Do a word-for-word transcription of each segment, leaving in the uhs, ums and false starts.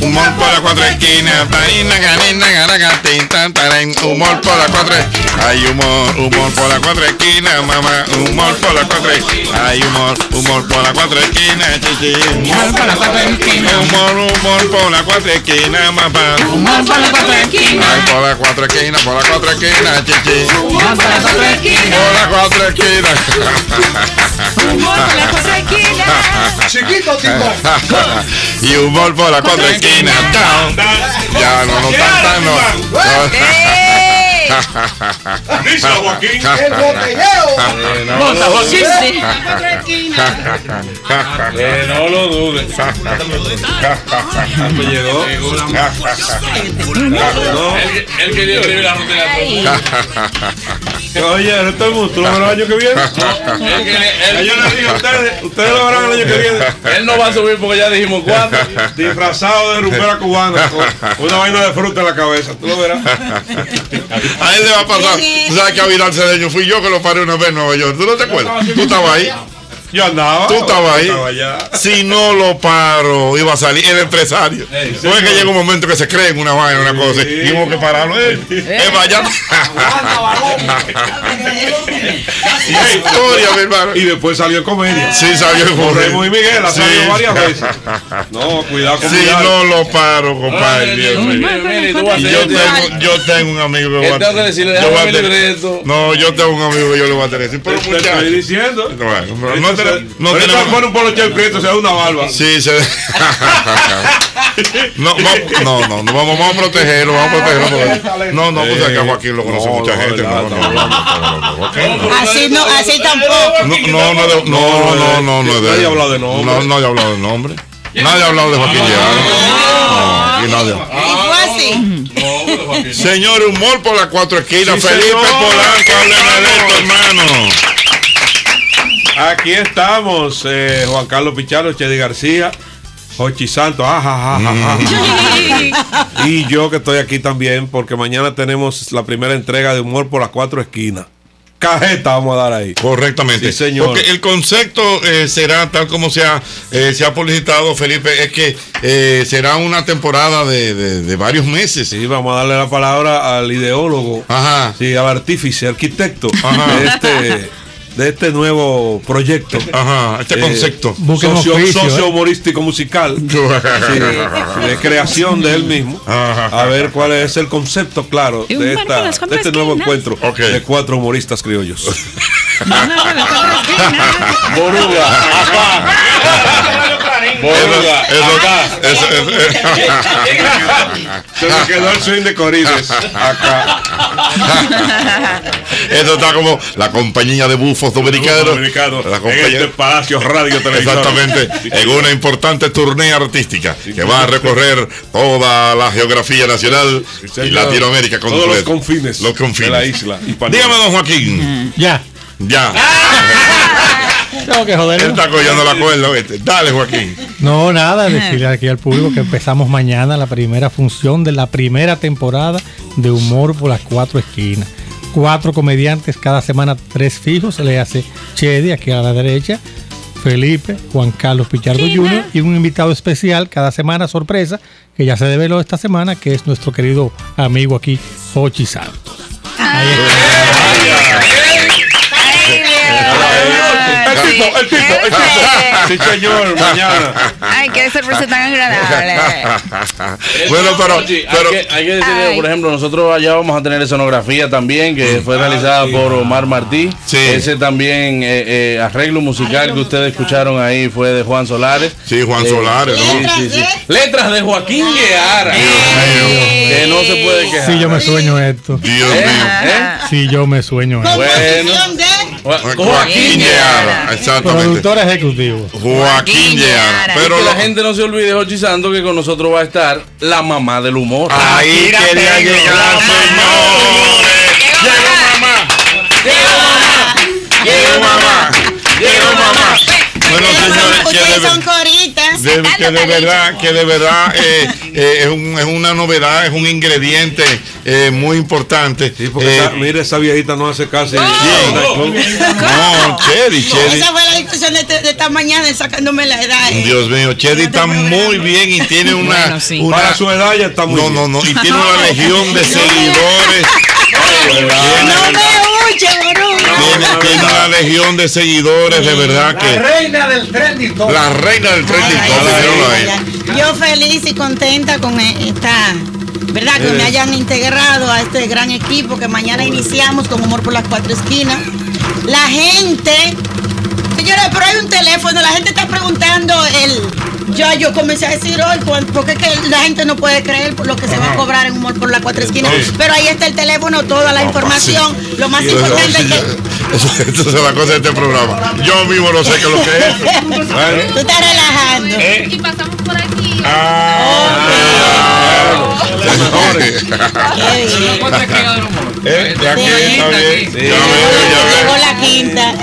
Humor por las cuatro esquinas. Taina, ganina, garagatín, tan, tarén. Humor por las cuatro esquinas. Hay humor, humor por las cuatro esquinas, mamá. Humor por las cuatro esquinas. Hay humor, humor por las cuatro esquinas, chichi. Humor por las cuatro esquinas. Humor, humor por las cuatro esquinas, mamá. Humor por las cuatro esquinas. Ay, por las cuatro esquinas, por las cuatro esquinas, chichi. Humor por las cuatro esquinas. Por las cuatro esquinas. Humor por las cuatro esquinas. Chiquito, tipo. Y humor por las cuatro esquinas. Down. Ya, no, no, tan, tan, no. Dice Joaquín. El botellero. Bota, Joaquín. Que no lo dudes. Me llegó. No, él quería escribir la rutina. Oye, no estoy monstruoso el año que viene. Yo les dije a ustedes, ustedes lo verán el año que viene. Él no va a subir porque ya dijimos cuándo. Disfrazado de rumbera cubana, con una vaina de fruta en la cabeza. Tú lo verás. A él le va a pasar. Tú sabes que a Vidal Cedeño fui yo que lo paré una vez en Nueva York. ¿Tú no te acuerdas? Tú estabas ahí. Yo andaba. Tú estabas ahí. Estaba allá. Si no lo paro, iba a salir el empresario. Ey, no es que señor. llega un momento que se cree en una vaina, una cosa. Y tengo que pararlo. Eh, eh, vaya. Historia, mi hermano. Y después salió en comedia. Sí, salió en Con Remo y Miguel, ha Sí. salido varias veces. No, cuidado con Si Vidal. no lo paro, compadre. Dios mío. Mire, tú vas a Y hacer yo este- tengo, yo tengo un amigo que Él va a tengo que decirle, yo déjame voy a mi tener- libreto. No, yo tengo un amigo que yo le voy a tener. Sí, pero Te estoy muchacho. diciendo. Bueno, pero no Ahorita tenemos- se- no ahorita tenemos- pone un poloche al prieto, se da una barba. Sí, se. no, va- no, no, no, vamos, vamos a protegerlo, vamos a protegerlo. porque- No, no, pues acá Joaquín lo conoce No, mucha no, gente. verdad, No, no, estamos no, no, no, Joaquín, no. Así no, así tampoco. No, no, no, de- no, no, no, no, es de Nadie él. ha hablado de nombre. No, nadie ha hablado de nombre. Nadie ha hablado de Joaquín Llearo. No, aquí nadie. Y fue así. Señor, humor por las cuatro esquinas. Sí, Felipe señor. Polanco, hábleme de esto, hermano. Aquí estamos, eh, Juan Carlos Pichardo, Chedi García, Jochi Santos, ah, y yo que estoy aquí también porque mañana tenemos la primera entrega de Humor por las Cuatro Esquinas. Cajeta vamos a dar ahí. Correctamente. Sí, señor. Porque el concepto eh, será tal como se ha, eh, se ha publicitado, Felipe, es que eh, será una temporada de, de, de varios meses. Sí, vamos a darle la palabra al ideólogo, Ajá. sí, al artífice, arquitecto Ajá. de este, de este nuevo proyecto. Ajá, este Eh, concepto. Busquen socio, oficio, socio ¿eh? humorístico musical, sí, de creación de él mismo. Ajá. A ver cuál es el concepto claro Y un de, par por esta, las cuatro de este nuevo esquinas. encuentro Ok. de cuatro humoristas criollos. Boruga, apá. Boruga, Eso, acá. eso, eso, Se me quedó el swing de Corides acá. eso está como la compañía de bufos dominicanos. Dominicano, La en compañía- este Palacio Radio Televisión. Exactamente, en una importante tournée artística que va a recorrer toda la geografía nacional y señor. Latinoamérica Todos los completa. confines, Los confines. de la isla. Dígame, don Joaquín. Ya. Ya. Tengo que Él joderlo. está cogiendo la cuerda. ¿Viste? Dale, Joaquín. No, nada, decirle aquí al público que empezamos mañana la primera función de la primera temporada de Humor por las Cuatro Esquinas. Cuatro comediantes cada semana, tres fijos. Se le hace Chedi aquí a la derecha, Felipe, Juan Carlos Pichardo junior y un invitado especial cada semana, sorpresa, que ya se develó esta semana, que es nuestro querido amigo aquí, Jochi Santos. Ahí está. El tipo, el tipo, el tipo. Sí, señor, mañana. Ay, qué sorpresa tan agradable. Bueno, pero, Oye, pero hay, que, hay que decirle, Ay. por ejemplo, nosotros allá vamos a tener escenografía también, que fue realizada por Omar Martí. Sí. Ese también eh, eh, arreglo musical que ustedes escucharon ahí fue de Juan Solares. sí, Juan Eh, Solares, ¿no? Sí, sí, sí. Letras de Joaquín Gueara. Que no se puede quejar. Sí, yo me sueño esto. Dios ¿Eh? mío. ¿Eh? Sí, yo me sueño esto. Bueno. Joaquín Joaquín Lleara, exactamente. Productor ejecutivo. Joaquín Lleara. Pero Pero que la lo- gente no se olvide, Jochi Santos, que con nosotros va a estar la mamá del humor. ahí quería llegar, señores. Llegó mamá. Llegó mamá. Llegó mamá. Bueno, señores, que Ustedes de, son coritas. de- que de verdad, que de verdad eh, eh, es, un- es una novedad, es un ingrediente eh, muy importante. Sí, porque Eh, esa- mira, esa viejita no hace casi. No, Chedi, Chedi. Esa fue la discusión conversación de, de esta mañana sacándome la edad. eh. Dios mío, Chedi está muy bien y tiene una, Bueno, sí. una- Para su edad ya está muy no, bien. no, no, y tiene una legión de seguidores. No Tiene, me huye, Ború. tiene, tiene una legión de seguidores, de verdad La que reina del trending topic. la reina del trending Ay, topic, ay, míralo ay, ahí. ay. Yo feliz y contenta con esta, ¿verdad? Que me hayan integrado a este gran equipo que mañana iniciamos con Humor por las Cuatro Esquinas. La gente, señores, pero hay un teléfono, la gente está preguntando el. Ya yo comencé a decir hoy, porque es que la gente no puede creer por lo que se va a cobrar en Humor por las Cuatro Esquinas. Entonces, Pero ahí está el teléfono, toda la no, información. sí. Lo más Eso- importante es que. Eso, eso es la cosa de este programa. Yo mismo no sé qué es lo que es. Bueno. Tú estás relajando. Y pasamos por aquí. Eh, de aquí Sí. está bien. Sí. Ya veo, ya Llegó veo. la quinta.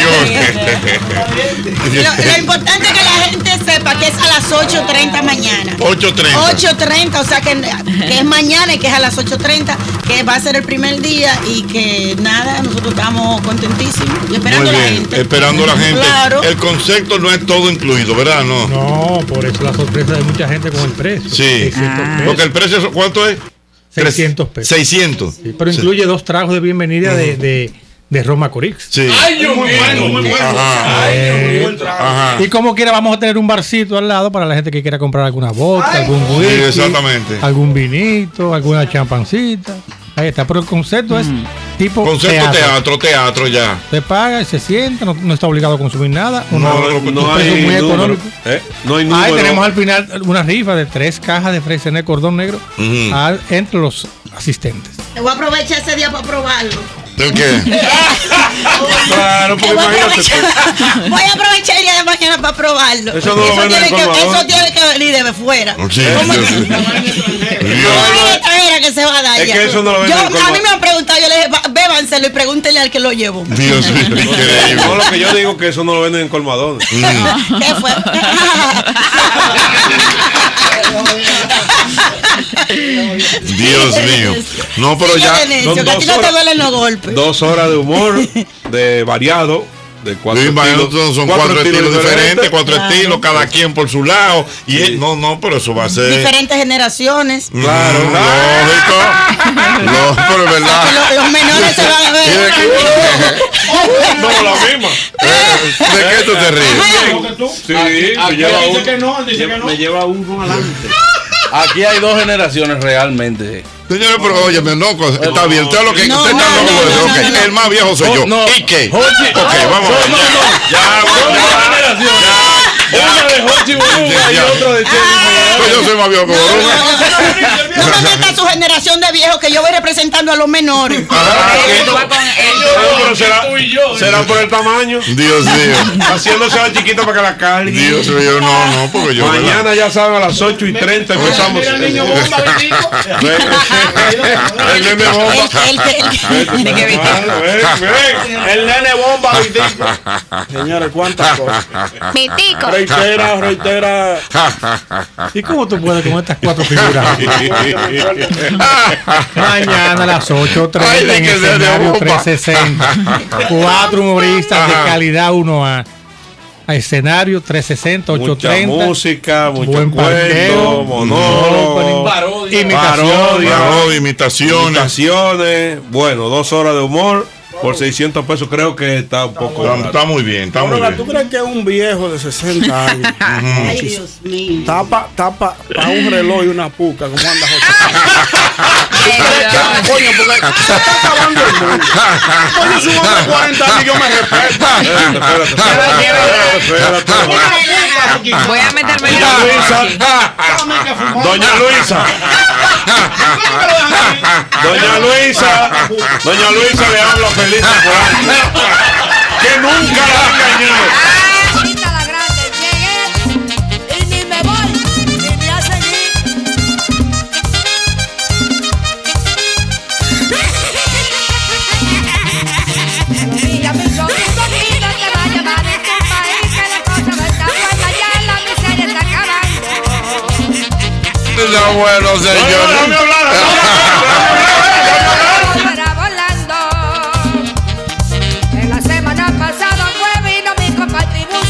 Lo, lo importante es que la gente sepa que es a las ocho treinta mañana. ocho treinta. ocho treinta, o sea que, que es mañana y que es a las ocho treinta, que va a ser el primer día y que nada, nosotros estamos contentísimos y esperando Muy a la bien, gente. esperando a la gente. Claro. El concepto no es todo incluido, ¿verdad? No. No, por eso la sorpresa de mucha gente con el precio. Sí. seiscientos pesos. Porque el precio, ¿cuánto es? seiscientos pesos. seiscientos. Sí, pero incluye dos tragos de bienvenida de, de, de Roma Corix. Sí. Ay, Dios mío, muy bueno. Ajá. Ay, Dios mío, buen trago. Ajá. Y como quiera, vamos a tener un barcito al lado para la gente que quiera comprar alguna vodka, Ay, algún sí, whisky, exactamente. algún vinito, alguna champancita. Ahí está, pero el concepto es tipo Concepto teatro. teatro, teatro ya. Se paga y se sienta, no, no está obligado a consumir nada. Uno- No, un no precio hay muy número. económico. ¿Eh? No hay Ahí número. tenemos al final una rifa de tres cajas de Freisenet Cordón Negro Ujú. al- entre los asistentes. Voy a aprovechar ese día para probarlo. ¿El qué? Claro, porque Voy a, imagínate. aprovechar, voy a aprovechar el día de mañana para probarlo. Eso no lo venden tiene en que, colmadón. eso tiene que venir de fuera. Sí, ¿Cómo Dios que- mío. No hay extranjera que se va a dar Es ya. que eso no lo venden Yo- en A mí colmadón. me han preguntado, yo le dije, "Va- bébanselo y pregúntenle al que lo llevó. Dios mío, increíble. No, lo que yo digo que eso no lo venden en colmadones. ¿Qué fue? Dios mío. No, pero ya. Síguele, Necio, son que a ti dos no te horas. duelen los golpes. Dos horas de humor, de variado, de cuatro Sí, estilos. imagínate, son cuatro, estilos diferentes, cuatro Claro. estilos, cada quien por su lado. Y él- no, no, pero eso va a ser. Diferentes generaciones. Claro, lógico. No, pero es verdad. Los, los menores se van a ¿Y ver. de qué, No, la misma. ¿De qué tú te ríes? ¿Cómo que tú? Sí, Aquí me lleva dice uno. que no, dice que no. Me lleva uno adelante. Aquí hay dos generaciones realmente. Señores, pero óyeme, no, co- está bien. Usted lo que No, usted está no, loco no, de decir, no, ok, no, no. el más viejo soy yo. No. ¿Y qué? Jochi. Ok, vamos a ver. No, no, no. Ya, Son ya, dos ya. generaciones. Una de Jochi Burunga y Ya. otra de Chely. Pues yo soy más viejo que No, no, Borunga. no, no me meta su generación de viejos que yo voy representando a los menores. Ah, Tú vas con él. No, pero será, será por el tamaño. Dios mío. Haciéndose la chiquita para que la cargue. Dios mío, no, no, porque yo. Mañana ya saben, a las ocho y treinta empezamos. Mira el niño bomba, bendito. El nene bomba. El, el, el, Claro, ven, ven. El nene bomba, Vitico. Señores, cuántas cosas. Mitico. Reitera, reitera. ¿Y cómo tú puedes con estas cuatro figuras? Mañana a las ocho Ay, treinta de en que sea de escenario bomba. trescientos sesenta. Cuatro humoristas de Ajá. calidad uno A. A escenario trescientos sesenta, Mucha ochocientos treinta. música, mucho Buen parqueo, cuento, monólogo, Parodia. Imitación. parodia, Parodia, imitaciones. imitaciones. Bueno, dos horas de humor por seiscientos pesos. Creo que está un poco Está, barato. está muy bien, está muy Ahora, ¿tú bien. crees que un viejo de sesenta años Ay, Dios mío. tapa, tapa para un reloj y una puca? ¿Cómo anda José? Coño, porque se está acabando el mundo. Coño, es un hombre de cuarenta años y yo me respeto. Espérate, espérate, espérate. Voy a meterme en Doña la... Luisa, Doña Luisa, Doña Luisa, Doña Luisa le habla feliz por que nunca la ha engañado. Ahorita la grande, llegué y ni me voy, ni me hace ir. Ya me hizo un poquito que va a llevar este país, que la cosa no está buena, ya la miseria está acabando. Está bueno, No, señor. déjame hablar, Fuera volando. En la semana pasada fue vino mi compa Tiburón.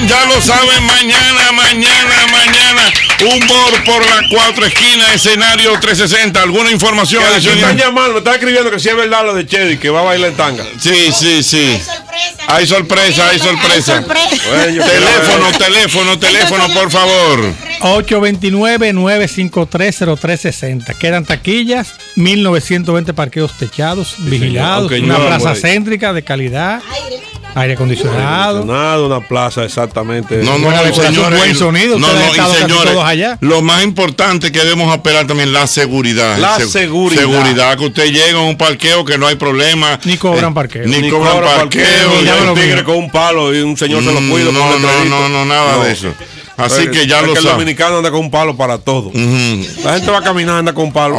ya lo saben, mañana, mañana, mañana, humor por las cuatro esquinas, escenario trescientos sesenta. ¿Alguna información Me adicional? están llamando, me están escribiendo que si es verdad lo de Chedi, que va a bailar en tanga. Sí, sí, sí. Hay sorpresa, hay sorpresa. sorpresa. Bueno, yo Teléfono, quiero ver. teléfono, teléfono, por favor. ocho dos nueve, nueve cinco tres, cero tres seis cero. Quedan taquillas, mil novecientos veinte parqueos techados, vigilados, aunque una llueva plaza por ahí. céntrica de calidad, aire acondicionado. Nada, una plaza exactamente. No, no, Buena y decoración, señores, buen sonido, no, ustedes no, han estado y casi señores, todos allá. lo más importante que debemos apelar también la seguridad. La Se- seguridad. Seguridad, que usted llega a un parqueo que no hay problema. Ni cobran parqueo. Ni, Ni cobran cobra parqueo. parqueo, ni- ya me lo un tigre mío. con un palo y un señor se lo Mm, cuida. no, pone no, crédito. no, no, nada No. de eso. Así Es- que ya es lo que el saben. dominicano anda con un palo para todo. Ujú. La gente va caminando anda con un palo.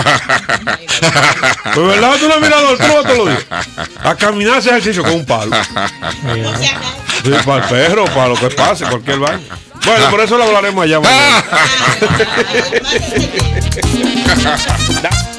Pues verdad, tú no has mirado el truco todos los días. A caminar ese ejercicio con un palo. Sí, para el perro, para lo que pase, cualquier vaina. Bueno, por eso lo hablaremos allá mañana. Ah,